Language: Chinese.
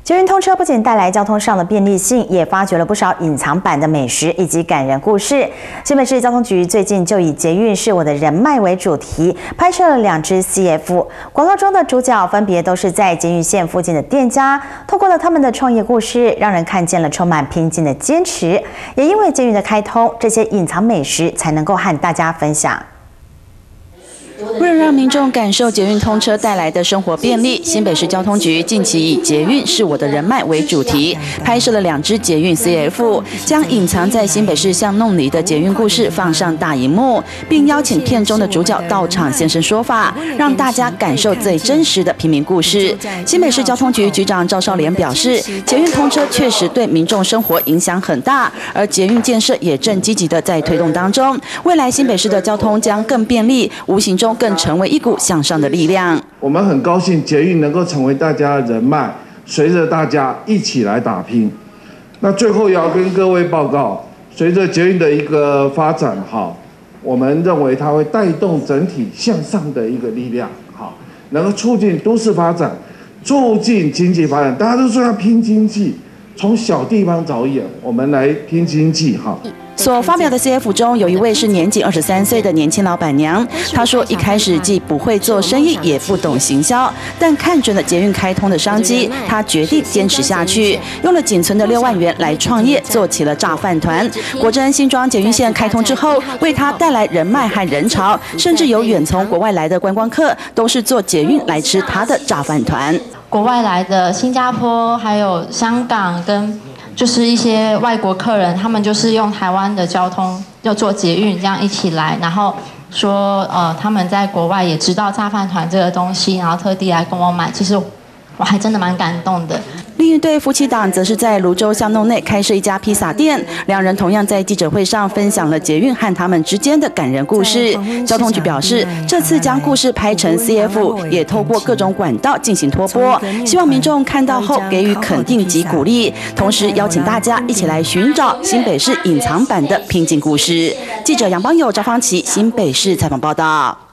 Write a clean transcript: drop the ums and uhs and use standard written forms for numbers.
捷运通车不仅带来交通上的便利性，也发掘了不少隐藏版的美食以及感人故事。新北市交通局最近就以捷运是我的人脉为主题，拍摄了2支 CF 广告中的主角分别都是在捷运线附近的店家，透过了他们的创业故事，让人看见了充满拼劲的坚持。也因为捷运的开通，这些隐藏美食才能够和大家分享。 为了让民众感受捷运通车带来的生活便利，新北市交通局近期以捷运是我的人脉为主题，拍摄了2支捷运 CF， 将隐藏在新北市巷弄里的捷运故事放上大荧幕，并邀请片中的主角到场现身说法，让大家感受最真实的平民故事。新北市交通局局长赵少莲表示，捷运通车确实对民众生活影响很大，而捷运建设也正积极的在推动当中。未来新北市的交通将更便利，无形中 更成为一股向上的力量。 我们很高兴捷运能够成为大家的人脉，随着大家一起来打拼。那最后要跟各位报告，随着捷运的一个发展，我们认为它会带动整体向上的一个力量，能够促进都市发展，促进经济发展。大家都说要拼经济，从小地方着眼，我们来拼经济， 所发表的 CF 中，有一位是年仅23岁的年轻老板娘。她说，一开始既不会做生意，也不懂行销，但看准了捷运开通的商机，她决定坚持下去，用了仅存的6万元来创业，做起了炸饭团。果真，新庄捷运线开通之后，为她带来人脉和人潮，甚至有远从国外来的观光客，都是坐捷运来吃她的炸饭团。 国外来的新加坡，还有香港跟 就是一些外国客人，他们就是用台湾的交通，要坐捷运这样一起来，然后说他们在国外也知道炸饭团这个东西，然后特地来跟我买。其实我还真的蛮感动的。 另一对夫妻档则是在泸州巷弄内开设一家披萨店，两人同样在记者会上分享了捷运和他们之间的感人故事。交通局表示，这次将故事拍成 CF， 也透过各种管道进行拖播，希望民众看到后给予肯定及鼓励，同时邀请大家一起来寻找新北市隐藏版的拼劲故事。记者杨邦友、赵芳琪，新北市采访报道。